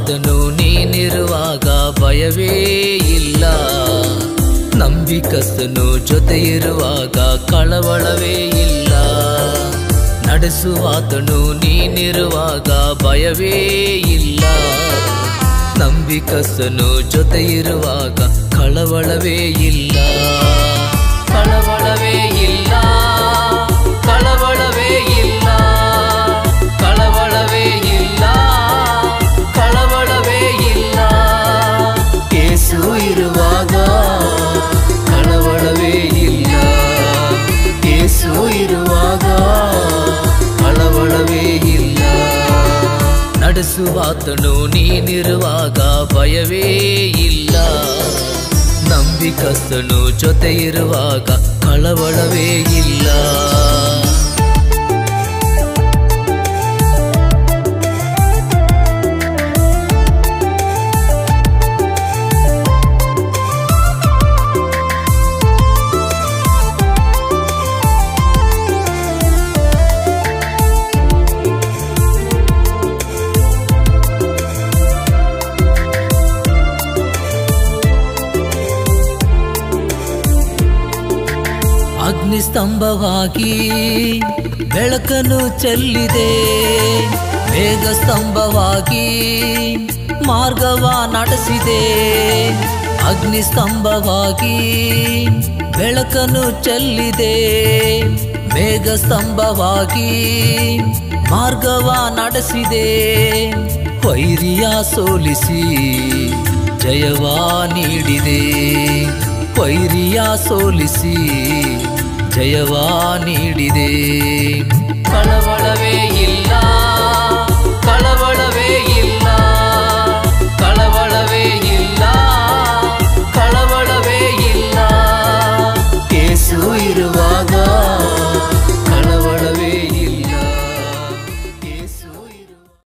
ನಡೆಸುವಾತನು ನೀನಿರುವಾಗ ಭಯವೇ ಇಲ್ಲ. ನಂಬಿಕಸ್ತನು ಜೊತೆ ಇರುವಾಗ ಕಳವಳವೇ ಇಲ್ಲ. ನಡೆಸುವಾತನು ನೀನಿರುವಾಗ ಭಯವೇ ಇಲ್ಲ. ನಂಬಿಕಸ್ತನು ಜೊತೆ ಇರುವಾಗ ಕಳವಳವೇ ಇಲ್ಲ. ಕಳವಳವೇ ಇಲ್ಲ, ಕಳವಳವೇ ಇಲ್ಲ, ಕಳವಳವೇ ಇಲ್ಲ, ಕಳವಳವೇ ಇಲ್ಲ. ಯೇಸು ಇರುವಾಗ ಕಳವಳವೇ ಇಲ್ಲ. ಯೇಸು ಇರುವಾಗ ಕಳವಳವೇ ಇಲ್ಲ. ನಡೆಸುವಾತನು ನೀನಿರುವಾಗ ಭಯವೇ ಇಲ್ಲ. ನಂಬಿಕಸ್ತನು ಜೊತೆ ಇರುವಾಗ ಕಳವಳವೇ ಇಲ್ಲ. ಅಗ್ನಿಸ್ತಂಭವಾಗಿ ಬೆಳಕನ್ನು ಚೆಲ್ಲಿದೆ. ಮೇಘಸ್ತಂಭವಾಗಿ ಮಾರ್ಗವ ನಡೆಸಿದೆ. ಅಗ್ನಿಸ್ತಂಭವಾಗಿ ಬೆಳಕನ್ನು ಚೆಲ್ಲಿದೆ. ಮೇಘಸ್ತಂಭವಾಗಿ ಮಾರ್ಗವ ನಡೆಸಿದೆ. ವೈರಿಯ ಸೋಲಿಸಿ ಜಯವ ನೀಡಿದೆ. ವೈರಿಯ ಸೋಲಿಸಿ ಜಯವ ನೀಡಿದೆ. ಕಳವಳವೇ